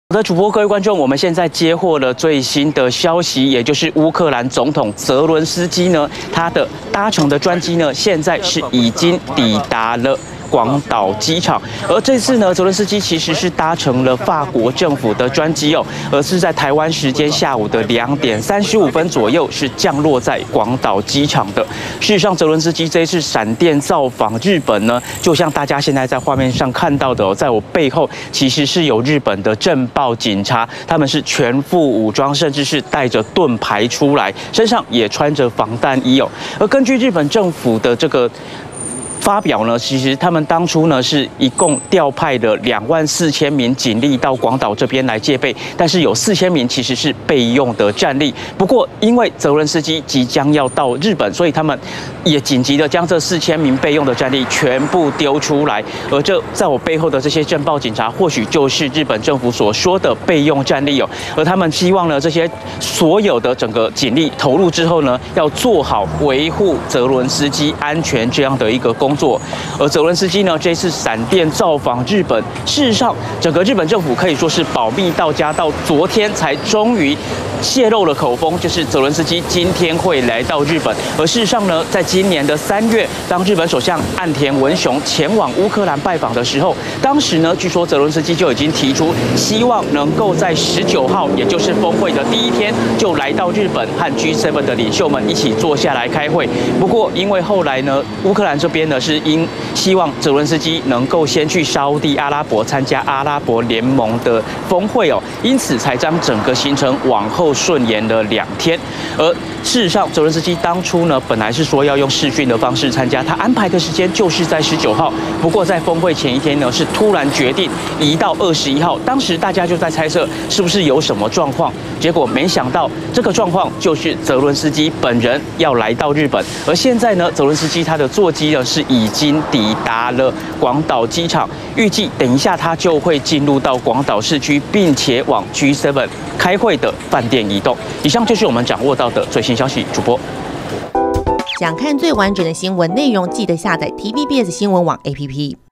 好的，主播各位观众，我们现在接获了最新的消息，也就是乌克兰总统泽伦斯基呢，他的搭乘的专机呢，现在是已经抵达了广岛机场。而这次呢，泽伦斯基其实是搭乘了法国政府的专机哦，而是在台湾时间下午的2点35分左右是降落在广岛机场的。事实上，泽伦斯基这一次闪电造访日本呢，就像大家现在在画面上看到的哦，在我背后其实是有日本的政报警察，他们是全副武装，甚至是带着盾牌出来，身上也穿着防弹衣哦。而根据日本政府的这个发表呢，其实他们当初呢是一共调派了24000名警力到广岛这边来戒备，但是有4000名其实是备用的战力。不过因为泽伦斯基即将要到日本，所以他们也紧急的将这4000名备用的战力全部丢出来。而这在我背后的这些政报警察，或许就是日本政府所说的备用战力哦。而他们希望呢，这些所有的整个警力投入之后呢，要做好维护泽伦斯基安全这样的一个工作。而泽伦斯基呢，这次闪电造访日本，事实上，整个日本政府可以说是保密到家，到昨天才终于泄露了口风，就是泽伦斯基今天会来到日本。而事实上呢，在今年的3月，当日本首相岸田文雄前往乌克兰拜访的时候，当时呢，据说泽伦斯基就已经提出希望能够在19号，也就是峰会的第一天，就来到日本和 G7 的领袖们一起坐下来开会。不过，因为后来呢，乌克兰这边呢是因希望泽伦斯基能够先去沙烏地阿拉伯参加阿拉伯联盟的峰会哦，因此才将整个行程往后顺延了2天。而事实上，泽伦斯基当初呢，本来是说要用视讯的方式参加，他安排的时间就是在19号。不过在峰会前一天呢，是突然决定移到21号。当时大家就在猜测是不是有什么状况，结果没想到这个状况就是泽伦斯基本人要来到日本。而现在呢，泽伦斯基他的座机呢是已经抵达了广岛机场，预计等一下他就会进入到广岛市区，并且往 G7 开会的饭店移动。以上就是我们掌握到的最新消息。主播， 想看最完整的新闻内容，记得下载 TVBS 新闻网 APP。